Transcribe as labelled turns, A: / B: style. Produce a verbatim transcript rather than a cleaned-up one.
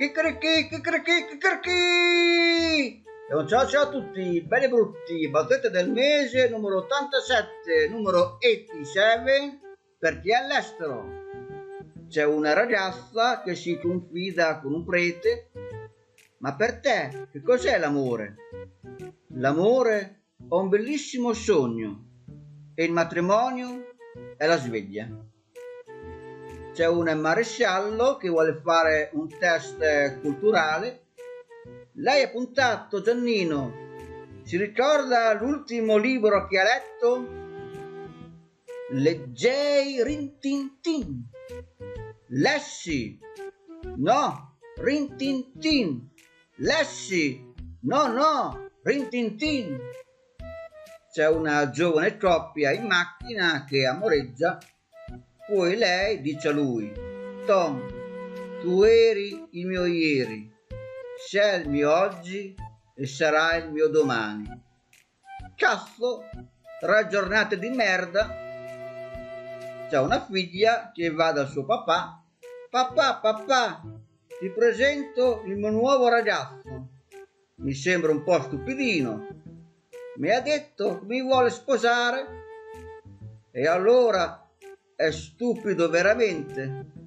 A: Chicchirichì, chicchirichì, chicchirichì! E un ciao ciao a tutti, belli e brutti, battute del mese numero ottantasette, numero ottantasette per chi è all'estero. C'è una ragazza che si confida con un prete, ma per te che cos'è l'amore? L'amore è un bellissimo sogno e il matrimonio è la sveglia. C'è un maresciallo che vuole fare un test culturale. Lei ha puntato, Giannino, si ricorda l'ultimo libro che ha letto? Leggei Rintintin. Lessi. No, Rintintin. Lessi. No, no, Rintintin. C'è una giovane coppia in macchina che amoreggia. Poi lei dice a lui: Tom, tu eri il mio ieri, sei il mio oggi e sarai il mio domani. Cazzo, tre giornate di merda. C'è una figlia che va dal suo papà: Papà, papà, ti presento il mio nuovo ragazzo. Mi sembra un po' stupidino. Mi ha detto che mi vuole sposare. E allora è stupido veramente.